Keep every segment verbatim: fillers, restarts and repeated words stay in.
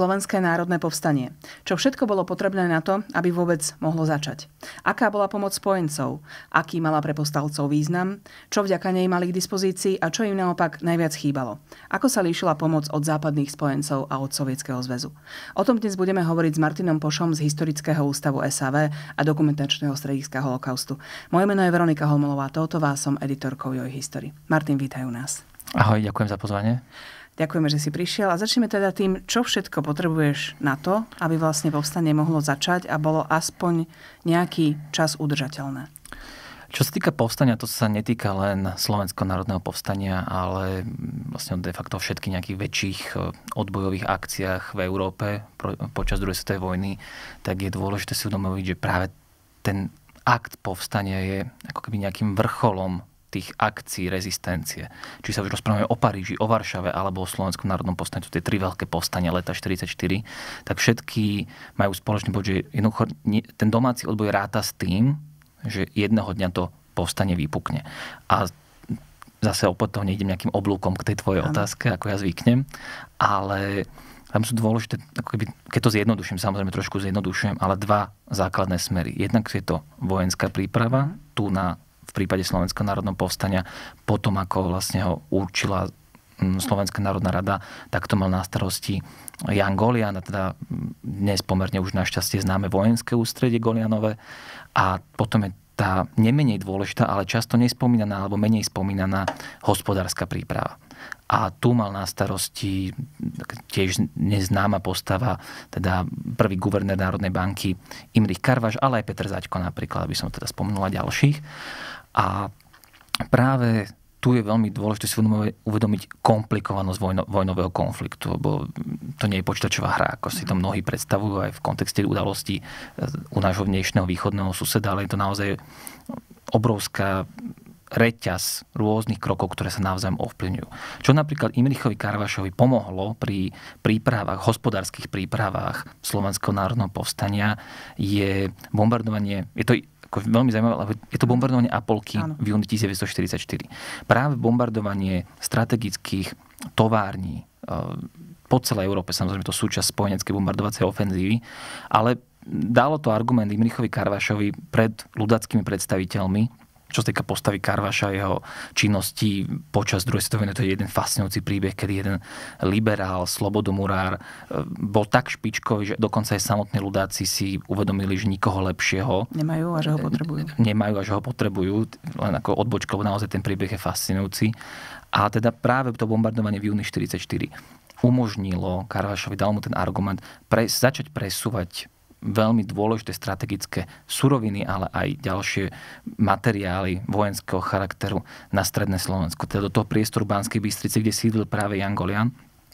Slovenské národné povstanie. Čo všetko bolo potrebné na to, aby vôbec mohlo začať? Aká bola pomoc spojencov? Aký mala pre povstalcov význam? Čo vďaka nej mali k dispozícii a čo im naopak najviac chýbalo? Ako sa líšila pomoc od západných spojencov a od Sovietskeho zväzu? O tom dnes budeme hovoriť s Martinom Pošom z Historického ústavu es á vé a Dokumentačného strediska holokaustu. Moje meno je Veronika Holmolová Tótová, som editorkou Joj History. Martin, vítaj u nás. Ahoj, ďakujem za pozvanie. Ďakujeme, že si prišiel a začneme teda tým, čo všetko potrebuješ na to, aby vlastne povstanie mohlo začať a bolo aspoň nejaký čas udržateľné. Čo sa týka povstania, to sa netýka len Slovenského národného povstania, ale vlastne de facto všetkých nejakých väčších odbojových akciách v Európe počas druhej svetovej vojny, tak je dôležité si uvedomiť, že práve ten akt povstania je ako keby nejakým vrcholom tých akcií rezistencie. Či sa už rozprávame o Paríži, o Varšave alebo o Slovenskom národnom povstaniu, tie tri veľké povstania leta štyridsaťštyri, tak všetky majú spoločný bod, že jednoducho ten domáci odboj ráta s tým, že jedného dňa to povstanie vypukne. A zase opätovne idem nejakým oblúkom k tej tvojej otázke, ako ja zvyknem, ale tam sú dôležité, ako keby, keď to zjednoduším, samozrejme trošku zjednodušujem, ale dva základné smery. Jednak je to vojenská príprava, tu na v prípade Slovenského národného povstania, potom ako vlastne ho určila Slovenská národná rada, tak to mal na starosti Jan Golian, a teda dnes pomerne už našťastie známe vojenské ústredie Golianové. A potom je tá nemenej dôležitá, ale často nespomínaná alebo menej spomínaná hospodárska príprava. A tu mal na starosti tiež neznáma postava, teda prvý guvernér Národnej banky Imrich Karvaš, ale aj Peter Zaďko napríklad, aby som teda spomenula ďalších. A práve tu je veľmi dôležité si uvedomiť komplikovanosť vojno, vojnového konfliktu, lebo to nie je počítačová hra, ako si to mnohí predstavujú aj v kontexte udalostí u nášho dnešného východného suseda, ale je to naozaj obrovská reťaz rôznych krokov, ktoré sa navzájom ovplyvňujú. Čo napríklad Imrichovi Karvašovi pomohlo pri prípravách, hospodárskych prípravách Slovenského národného povstania, je bombardovanie, je to ako veľmi zaujímavé, ale je to bombardovanie Apolky Áno. v júni devätnásťstoštyridsaťštyri. Práve bombardovanie strategických tovární po celej Európe, samozrejme to súčasť spojeneckej bombardovacej ofenzívy, ale dalo to argument Imrichovi Karvašovi pred ľudáckými predstaviteľmi. Čo sa týka postavy Karvaša, jeho činnosti počas druhej svetovej vojny, to je jeden fascinujúci príbeh, kedy jeden liberál, slobodomurár bol tak špičkový, že dokonca aj samotní ľudáci si uvedomili, že nikoho lepšieho nemajú a že ho potrebujú. Nemajú a že ho potrebujú, len ako odbočka, lebo naozaj ten príbeh je fascinujúci. A teda práve to bombardovanie v júni štyridsaťštyri umožnilo Karvašovi, dal mu ten argument, pre, začať presúvať veľmi dôležité strategické suroviny, ale aj ďalšie materiály vojenského charakteru na stredné Slovensko. Teda do toho priestoru Banskej Bystrice, kde sídlil práve Jan Golian.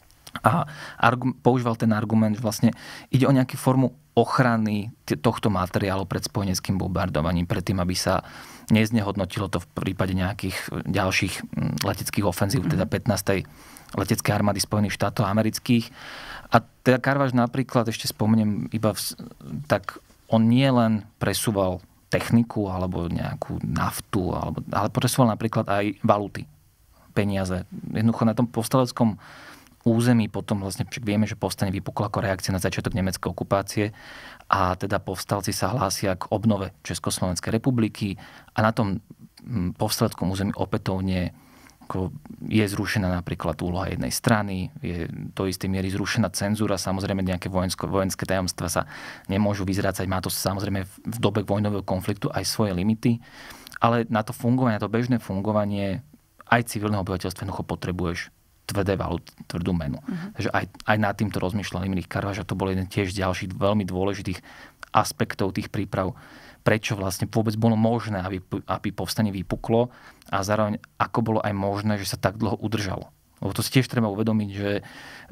A argum, používal ten argument, že vlastne ide o nejakú formu ochrany tohto materiálu pred spojeneckým bombardovaním, pred tým, aby sa neznehodnotilo to v prípade nejakých ďalších leteckých ofenzív, teda pätnástej leteckej armády Spojených štátov amerických. A teda Karvaš napríklad, ešte spomeniem iba, v, tak on nie len presúval techniku alebo nejakú naftu, alebo, ale presúval napríklad aj valuty, peniaze. Jednoducho na tom povstaleckom území potom vlastne vieme, že povstanie vypuklo ako reakcia na začiatok nemeckej okupácie a teda povstalci sa hlásia k obnove Československej republiky a na tom povstaleckom území opätovne je zrušená napríklad úloha jednej strany, je do istej miery zrušená cenzúra, samozrejme nejaké vojensko, vojenské tajomstvá sa nemôžu vyzrácať, má to samozrejme v dobe vojnového konfliktu aj svoje limity, ale na to fungovanie, na to bežné fungovanie aj civilného obyvateľstva jednoducho potrebuješ tvrdé valuty, tvrdú menu. Uh-huh. Takže aj, aj nad týmto rozmýšľal Imrich Karvaš a to bol jeden tiež z ďalších veľmi dôležitých aspektov tých príprav, prečo vlastne vôbec bolo možné, aby, aby povstanie vypuklo a zároveň ako bolo aj možné, že sa tak dlho udržalo. Lebo to si tiež treba uvedomiť, že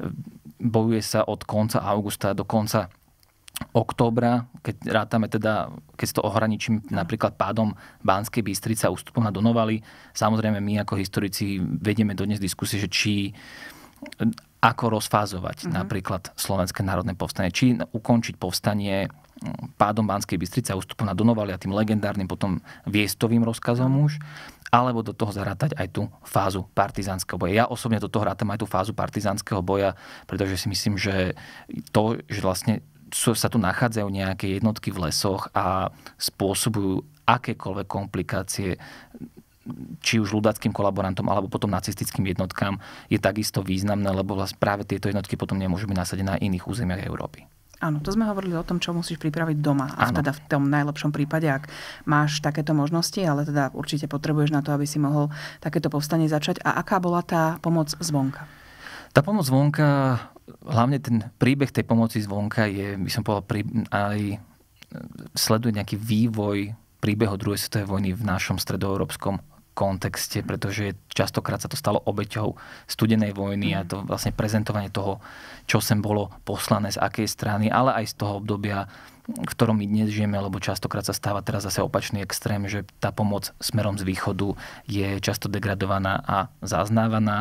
bojuje sa od konca augusta do konca októbra, keď rátame teda, keď si to ohraničím napríklad pádom Banskej Bystrice a ústupom na Donovali. Samozrejme my ako historici vedieme dodnes diskusie, že či ako rozfázovať uh-huh. napríklad Slovenské národné povstanie. Či ukončiť povstanie pádom Banskej Bystrice a ústupom na Donovali a tým legendárnym potom viestovým rozkazom už, alebo do toho zarátať aj tú fázu partizánskeho boja. Ja osobne do toho rátam aj tú fázu partizánskeho boja, pretože si myslím, že to, že vlastne sa tu nachádzajú nejaké jednotky v lesoch a spôsobujú akékoľvek komplikácie či už ľudáckým kolaborantom alebo potom nacistickým jednotkám, je takisto významné, lebo vlastne práve tieto jednotky potom nemôžu byť nasadené na iných územiach Európy. Áno, to sme hovorili o tom, čo musíš pripraviť doma. A teda v tom najlepšom prípade, ak máš takéto možnosti, ale teda určite potrebuješ na to, aby si mohol takéto povstanie začať. A aká bola tá pomoc zvonka? Tá pomoc zvonka, hlavne ten príbeh tej pomoci zvonka je, by som povedal, aj sleduje nejaký vývoj príbehu druhej svetovej vojny v našom stredoeurópskom kontexte, pretože častokrát sa to stalo obeťou studenej vojny a to vlastne prezentovanie toho, čo sem bolo poslané z akej strany, ale aj z toho obdobia, v ktorom my dnes žijeme, lebo častokrát sa stáva teraz zase opačný extrém, že tá pomoc smerom z východu je často degradovaná a zaznávaná.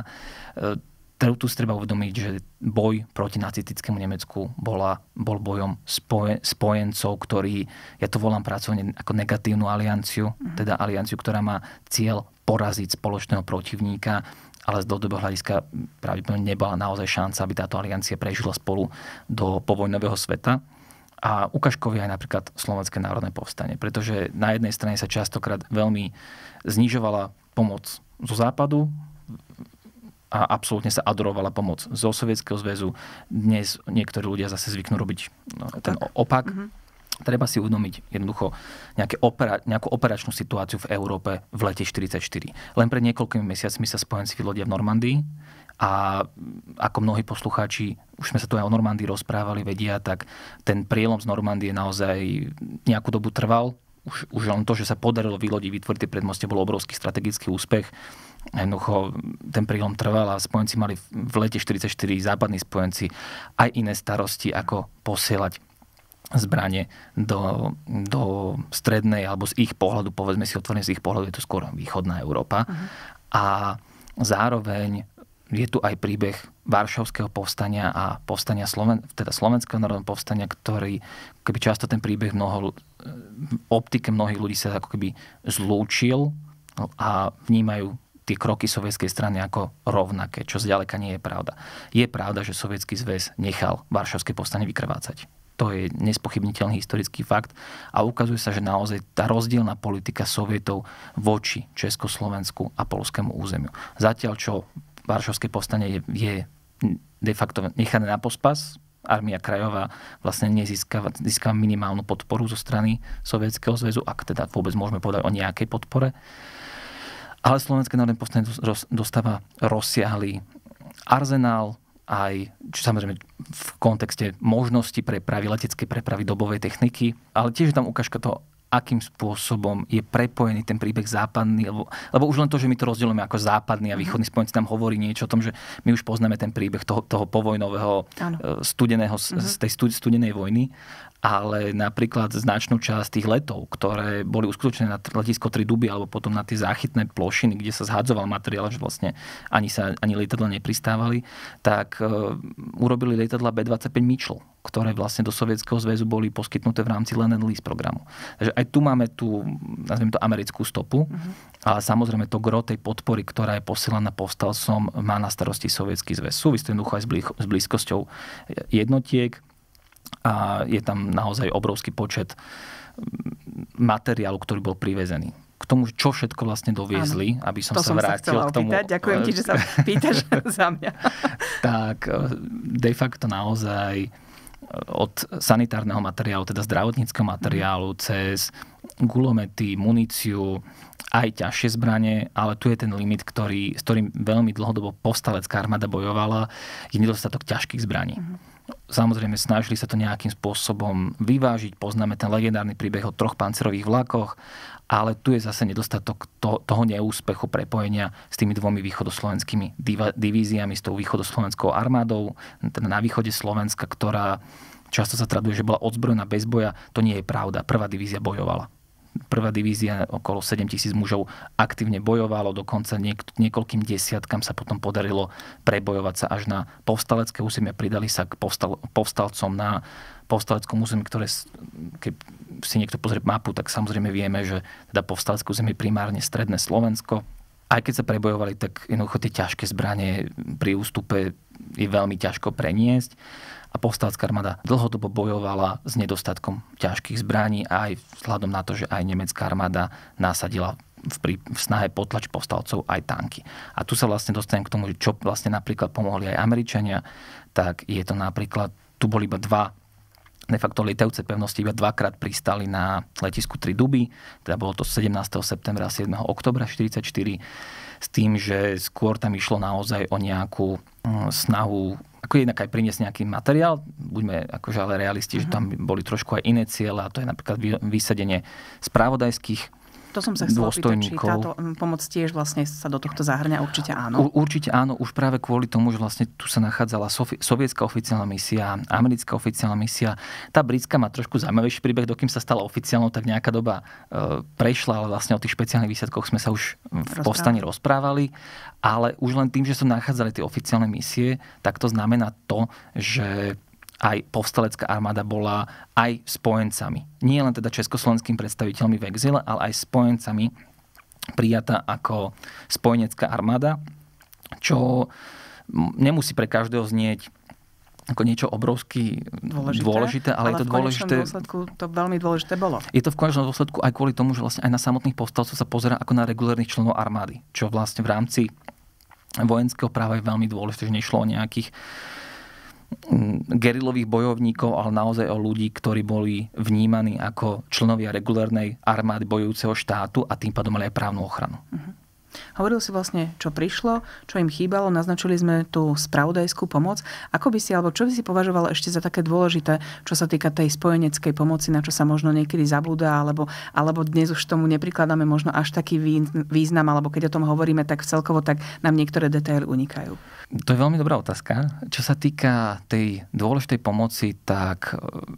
Tu si treba uvedomiť, že boj proti nacistickému Nemecku bola, bol bojom spoje, spojencov, ktorí, ja to volám pracovne ako negatívnu alianciu, uh-huh. teda alianciu, ktorá má cieľ poraziť spoločného protivníka, ale z dlhodobého hľadiska pravdepodobne nebola naozaj šanca, aby táto aliancia prežila spolu do povojnového sveta. A ukážkovie aj napríklad Slovenské národné povstanie, pretože na jednej strane sa častokrát veľmi znižovala pomoc zo západu, a absolútne sa adorovala pomoc zo Sovietskeho zväzu. Dnes niektorí ľudia zase zvyknú robiť no, ten opak. Mm-hmm. Treba si uvedomiť jednoducho nejaké opera, nejakú operačnú situáciu v Európe v lete štyridsaťštyri. Len pred niekoľkými mesiacmi sa spojenci vylodia v Normandii a ako mnohí poslucháči, už sme sa tu aj o Normandii rozprávali, vedia, tak ten prielom z Normandie naozaj nejakú dobu trval. Už, už len to, že sa podarilo vylodiť, vytvoriť tie predmostie, bol obrovský strategický úspech. Jednoducho ten prílom trval a spojenci mali v lete štyridsaťštyri, západní spojenci, aj iné starosti, ako posielať zbrane do, do strednej, alebo z ich pohľadu, povedzme si otvorene, z ich pohľadu je to skôr východná Európa. Uh-huh. A zároveň je tu aj príbeh Varšavského povstania a povstania Sloven, teda Slovenského národného povstania, ktorý keby často ten príbeh mnoho, v optike mnohých ľudí sa ako keby zlúčil a vnímajú tie kroky sovietskej strany ako rovnaké, čo zďaleka nie je pravda. Je pravda, že Sovietsky zväz nechal Varšavské povstanie vykrvácať. To je nespochybniteľný historický fakt a ukazuje sa, že naozaj tá rozdielna politika Sovietov voči Československu a poľskému územiu. Zatiaľ, čo Varšavské povstanie je, je de facto nechané na pospas, armia krajová vlastne nezískava získava minimálnu podporu zo strany Sovietskeho zväzu, ak teda vôbec môžeme povedať o nejakej podpore. Ale Slovenské národné povstanie dostáva rozsiahlý arzenál, aj čo samozrejme v kontexte možnosti prepravy, leteckej prepravy, dobovej techniky, ale tiež je tam ukážka toho, akým spôsobom je prepojený ten príbeh západný, lebo, lebo už len to, že my to rozdielujeme ako západný a východný spojenci, tam hovorí niečo o tom, že my už poznáme ten príbeh toho, toho povojnového Áno. studeného, uh-huh. z tej studenej vojny, ale napríklad značnú časť tých letov, ktoré boli uskutočnené na letisko Tri Duby alebo potom na tie záchytné plošiny, kde sa zhadzoval materiál, že vlastne ani sa ani lietadla nepristávali, tak uh, urobili lietadla bé dvadsaťpäť Mitchell, ktoré vlastne do Sovietskeho zväzu boli poskytnuté v rámci Lend-Lease programu. Takže aj tu máme tú, nazviem to, americkú stopu, uh-huh. ale samozrejme to gro tej podpory, ktorá je posielaná povstalcom, má na starosti Sovietsky zväz. Súvisí to jednoducho aj s, blíž, s blízkosťou jednotiek a je tam naozaj obrovský počet materiálu, ktorý bol privezený. K tomu, čo všetko vlastne doviezli, Áno. aby som to sa som vrátil sa k tomu. Opýtať. Ďakujem ti, že sa pýtaš za mňa. Tak de facto naozaj od sanitárneho materiálu, teda zdravotníckeho materiálu, cez gulomety, muníciu, aj ťažšie zbranie, ale tu je ten limit, ktorý, s ktorým veľmi dlhodobo povstalecká armáda bojovala, je nedostatok ťažkých zbraní. Uh-huh. Samozrejme, snažili sa to nejakým spôsobom vyvážiť. Poznáme ten legendárny príbeh o troch pancerových vlakoch, ale tu je zase nedostatok to, toho neúspechu prepojenia s tými dvomi východoslovenskými div- divíziami, s tou východoslovenskou armádou, teda na východe Slovenska, ktorá často sa traduje, že bola odzbrojená bez boja. To nie je pravda. Prvá divízia bojovala. Prvá divízia, okolo sedem tisíc mužov, aktívne bojovalo, dokonca niek- niekoľkým desiatkam sa potom podarilo prebojovať sa až na povstalecké územie, pridali sa k povstal- povstalcom na povstaleckom území, ktoré, keď si niekto pozrie mapu, tak samozrejme vieme, že teda povstalecké územie je primárne stredné Slovensko. Aj keď sa prebojovali, tak jednoducho tie ťažké zbranie pri ústupe je veľmi ťažko preniesť. A povstalecká armáda dlhodobo bojovala s nedostatkom ťažkých zbraní aj vzhľadom na to, že aj nemecká armáda nasadila v, prí, v snahe potlač povstalcov aj tanky. A tu sa vlastne dostanem k tomu, čo vlastne napríklad pomohli aj Američania, tak je to napríklad, tu boli iba dva de facto lietajúce pevnosti iba dvakrát pristali na letisku Tri Duby, teda bolo to sedemnásteho septembra a siedmeho októbra štyridsaťštyri, s tým, že skôr tam išlo naozaj o nejakú snahu, ako jednak aj priniesť nejaký materiál, buďme akože ale realisti, uh-huh. že tam boli trošku aj iné ciele, a to je napríklad vysadenie spravodajských To som sa chcela pýtať, či táto pomoc tiež vlastne sa do tohto zahrňa. Určite áno. U, určite áno, už práve kvôli tomu, že vlastne tu sa nachádzala sovi- sovietská oficiálna misia, americká oficiálna misia. Tá britská má trošku zaujímavejší príbeh, dokým sa stala oficiálnou, tak nejaká doba e, prešla, ale vlastne o tých špeciálnych výsledkoch sme sa už v povstaní rozprávali. Ale už len tým, že sa nachádzali tie oficiálne misie, tak to znamená to, že aj povstalecká armáda bola aj spojencami. Nie len teda československými predstaviteľmi v exíle, ale aj spojencami prijatá ako spojenecká armáda, čo nemusí pre každého znieť ako niečo obrovsky dôležité, dôležité ale, ale je to dôležité. V dôsledku to veľmi dôležité bolo. Je to v konečnom dôsledku aj kvôli tomu, že vlastne aj na samotných povstalcov sa pozerá ako na regulárnych členov armády, čo vlastne v rámci vojenského práva je veľmi dôležité, že nešlo o nejakých gerilových bojovníkov, ale naozaj o ľudí, ktorí boli vnímaní ako členovia regulárnej armády bojujúceho štátu a tým pádom mali aj právnu ochranu. Uh-huh. Hovoril si vlastne, čo prišlo, čo im chýbalo, naznačili sme tú spravodajskú pomoc. Ako by si, alebo čo by si považoval ešte za také dôležité, čo sa týka tej spojeneckej pomoci, na čo sa možno niekedy zabúda, alebo, alebo dnes už tomu neprikladáme možno až taký význam, alebo keď o tom hovoríme tak celkovo, tak nám niektoré detaily unikajú. To je veľmi dobrá otázka. Čo sa týka tej dôležitej pomoci, tak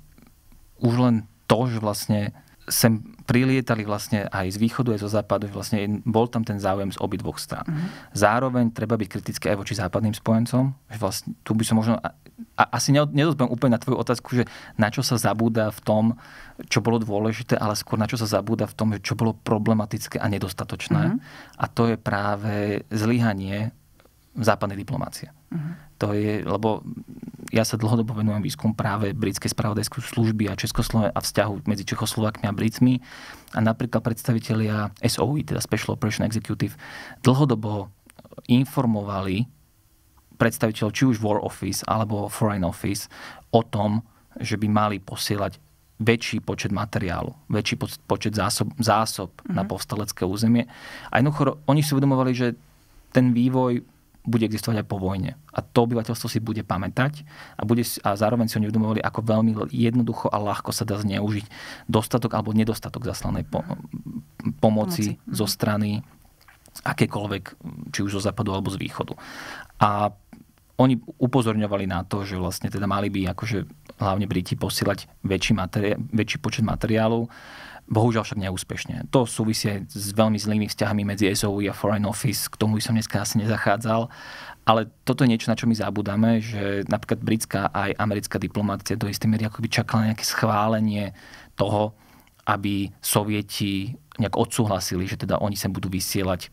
už len to, že vlastne sem prilietali vlastne aj z východu, aj zo západu, vlastne bol tam ten záujem z obidvoch strán. Uh-huh. Zároveň treba byť kritický aj voči západným spojencom. Že vlastne, tu by som možno, a, a asi nedozbem úplne na tvoju otázku, že na čo sa zabúda v tom, čo bolo dôležité, ale skôr na čo sa zabúda v tom, čo bolo problematické a nedostatočné. Uh-huh. A to je práve zlyhanie západnej diplomácie. Uh-huh. To je, lebo ja sa dlhodobo venujem výskum práve britskej spravodajskej služby a Československa a vzťahu medzi Čechoslovákmi a Britmi. A napríklad predstavitelia es ó é, teda Special Operation Executive, dlhodobo informovali predstaviteľov či už War Office alebo Foreign Office o tom, že by mali posielať väčší počet materiálu, väčší počet zásob, zásob mm-hmm. na povstalecké územie. A jednoducho oni si uvedomovali, že ten vývoj bude existovať aj po vojne. A to obyvateľstvo si bude pamätať a, bude, a zároveň si oni uvedomovali, ako veľmi jednoducho a ľahko sa dá zneužiť dostatok alebo nedostatok zaslanej po, pomoci, pomoci zo strany akékoľvek, či už zo západu alebo z východu. A oni upozorňovali na to, že vlastne teda mali by akože hlavne Briti posielať väčší, materi- väčší počet materiálov. Bohužiaľ však neúspešne. To súvisí aj s veľmi zlými vzťahami medzi es ó é a Foreign Office, k tomu by som dneska asi nezachádzal. Ale toto je niečo, na čo my zabúdame, že napríklad britská aj americká diplomácia do istej miery akoby čakala nejaké schválenie toho, aby Sovieti nejak odsúhlasili, že teda oni sa budú vysielať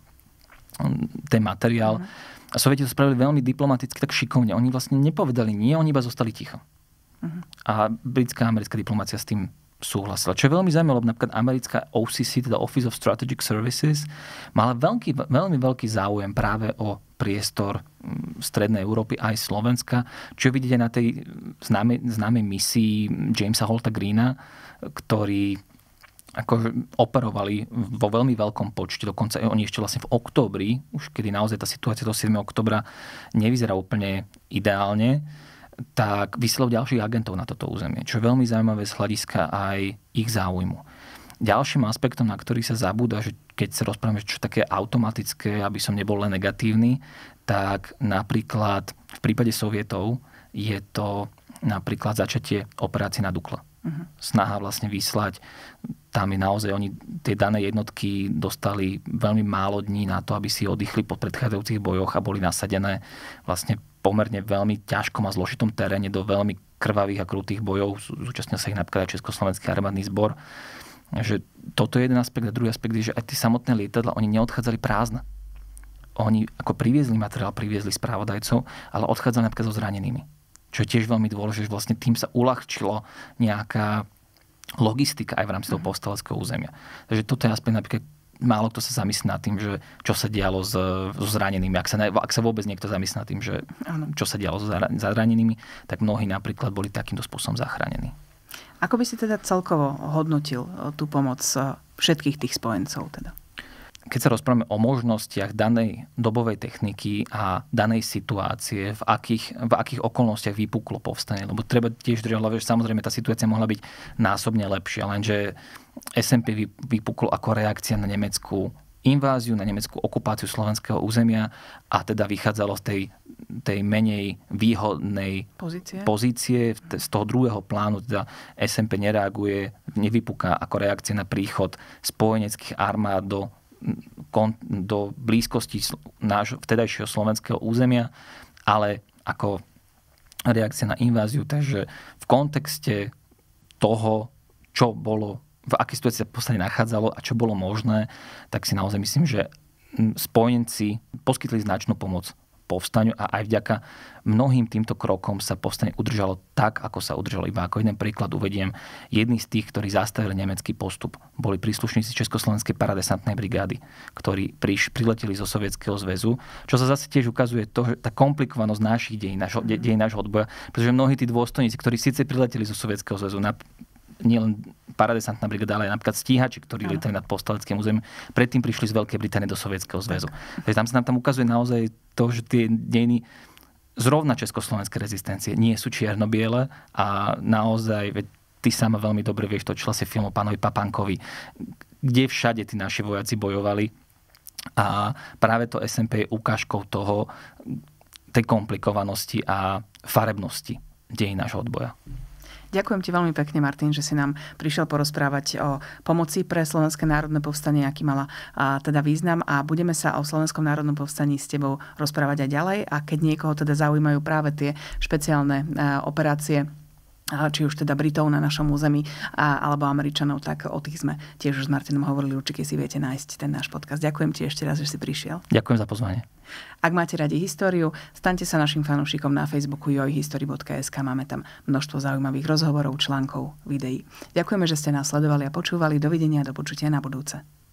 ten materiál. Mm. A Sovieti to spravili veľmi diplomaticky, tak šikovne. Oni vlastne nepovedali nie, oni iba zostali ticho. Mm. A britská a americká diplomácia s tým súhlasila. Čo je veľmi zaujímavé, lebo napríklad americká ó cé cé, teda Office of Strategic Services, mala veľký, veľmi veľký záujem práve o priestor strednej Európy aj Slovenska, čo vidíte na tej známej, známej misii Jamesa Holta Greena, ktorí ako operovali vo veľmi veľkom počte, dokonca oni ešte vlastne v októbri, už kedy naozaj tá situácia do siedmeho októbra nevyzerá úplne ideálne, tak vyslal ďalších agentov na toto územie, čo je veľmi zaujímavé z hľadiska aj ich záujmu. Ďalším aspektom, na ktorý sa zabúda, že keď sa rozprávame, čo také automatické, aby som nebol len negatívny, tak napríklad v prípade Sovietov je to napríklad začatie operácie na Dukle. Uh-huh. Snaha vlastne vyslať. Tam je naozaj, oni tie dané jednotky dostali veľmi málo dní na to, aby si oddychli po predchádzajúcich bojoch a boli nasadené vlastne pomerne veľmi ťažkom a zložitom teréne do veľmi krvavých a krutých bojov. Zúčastnil sa ich napríklad aj Československý armádny zbor. Že toto je jeden aspekt a druhý aspekt je, že aj tie samotné lietadla, oni neodchádzali prázdne. Oni ako priviezli materiál, priviezli spravodajcov, ale odchádzali napríklad so zranenými. Čo je tiež veľmi dôležité, že vlastne tým sa uľahčilo nejaká logistika aj v rámci toho povstaleckého územia. Takže toto je aspekt napríklad, málo kto sa zamyslí nad tým, že čo sa dialo so, so zranenými. Ak sa, ak sa vôbec niekto zamyslí nad tým, že čo sa dialo so zranenými, tak mnohí napríklad boli takýmto spôsobom zachránení. Ako by si teda celkovo hodnotil tú pomoc všetkých tých spojencov teda? Keď sa rozprávame o možnostiach danej dobovej techniky a danej situácie, v akých, v akých okolnostiach vypuklo povstanie, lebo treba tiež držať hlavne, že samozrejme tá situácia mohla byť násobne lepšia, lenže es em pé vypuklo ako reakcia na nemeckú inváziu, na nemeckú okupáciu slovenského územia a teda vychádzalo z tej, tej menej výhodnej pozície. pozície. Z toho druhého plánu teda es em pé nereaguje, nevypuká ako reakcia na príchod spojeneckých armád do do blízkosti nášho vtedajšieho slovenského územia, ale ako reakcia na inváziu. Takže v kontexte toho, čo bolo, v akej situácii sa povstanie nachádzalo a čo bolo možné, tak si naozaj myslím, že spojenci poskytli značnú pomoc povstaniu a aj vďaka mnohým týmto krokom sa povstanie udržalo tak, ako sa udržalo. Iba ako jeden príklad uvediem, jedni z tých, ktorí zastavili nemecký postup, boli príslušníci Československej paradesantnej brigády, ktorí priš, prileteli zo Sovietskeho zväzu, čo sa zase tiež ukazuje to, že tá komplikovanosť našich dejín, nášho, de, dejín nášho odboja, pretože mnohí tí dôstojníci, ktorí síce prileteli zo Sovietskeho zväzu, na, nielen paradesantná brigáda, ale aj napríklad stíhači, ktorí lietali nad povstaleckým územím, predtým prišli z Veľkej Británie do Sovietskeho zväzu. Takže tam sa nám tam ukazuje naozaj to, že tie dejiny zrovna československej rezistencie nie sú čierno-biele a naozaj, veď ty sama veľmi dobre vieš, točila si film o pánovi Papankovi, kde všade tí naši vojaci bojovali a práve to es em pé je ukážkou toho, tej komplikovanosti a farebnosti dejín nášho odboja. Ďakujem ti veľmi pekne, Martin, že si nám prišiel porozprávať o pomoci pre Slovenské národné povstanie, aký mala a, teda význam a budeme sa o Slovenskom národnom povstaní s tebou rozprávať aj ďalej a keď niekoho teda zaujímajú práve tie špeciálne a, operácie, a, či už teda Britov na našom území a, alebo Američanov, tak o tých sme tiež už s Martinom hovorili, určite si viete nájsť ten náš podcast. Ďakujem ti ešte raz, že si prišiel. Ďakujem za pozvanie. Ak máte radi históriu, staňte sa našim fanúšikom na Facebooku jojhistory bodka es ká. Máme tam množstvo zaujímavých rozhovorov, článkov, videí. Ďakujeme, že ste nás sledovali a počúvali. Dovidenia a do počutia na budúce.